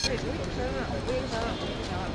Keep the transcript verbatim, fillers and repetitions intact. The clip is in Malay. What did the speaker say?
这挺有声啊，微声啊，不行啊。